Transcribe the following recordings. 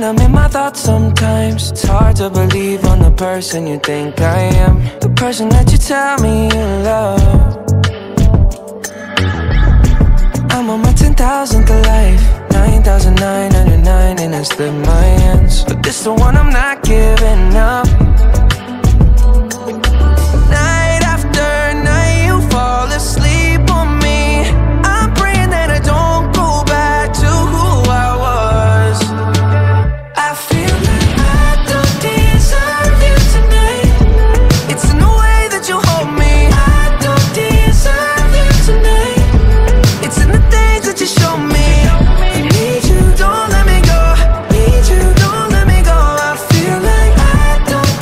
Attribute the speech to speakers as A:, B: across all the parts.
A: When I'm in my thoughts sometimes, it's hard to believe I'm the person you think I am, the person that you tell me you love. I'm on my 10,000th life, 9,999, and I slip my hands, but this the one I'm not giving up. Night after night you fall asleep on me. I'm praying that I don't go back to who I was. I feel like I don't deserve you tonight. It's in the way that you hold me. I don't deserve you tonight. It's in the things that you show me. I need you, don't let me go. Need you, don't let me go. I feel like I don't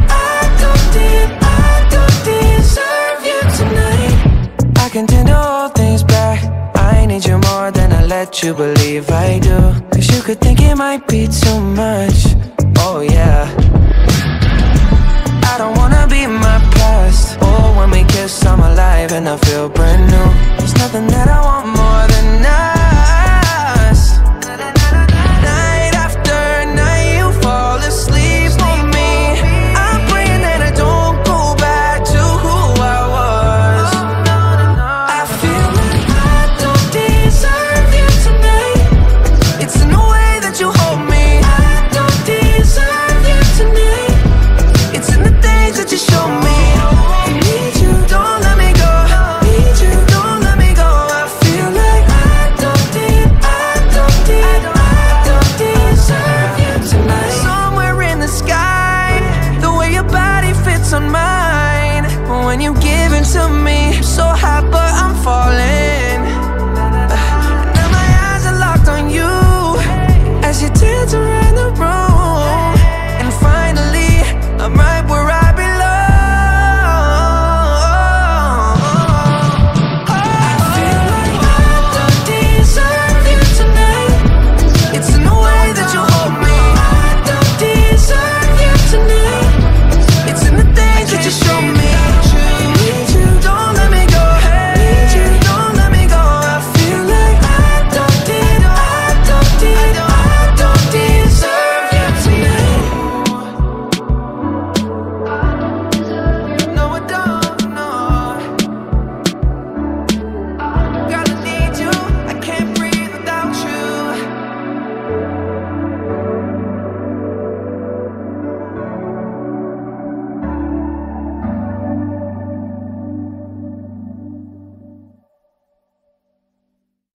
A: deserve you tonight. I can tend to hold things back. I need you more than I let you believe I do, 'cause you could think it might be too much. Oh yeah, I don't wanna be my past. Oh, when we kiss I'm alive and I feel brand new. There's nothing that I want more than us. Night after night you fall asleep on me. I'm praying that I don't go back to who I was. I feel like I don't deserve you tonight. It's in the way that you hold me. I don't deserve you tonight. It's in the things that you show me. I need you, don't let me go. Need you, don't let me go. I feel like I don't deserve you tonight. Somewhere in the sky, the way your body fits on mine. When you give it to me, I'm so hot but I'm falling.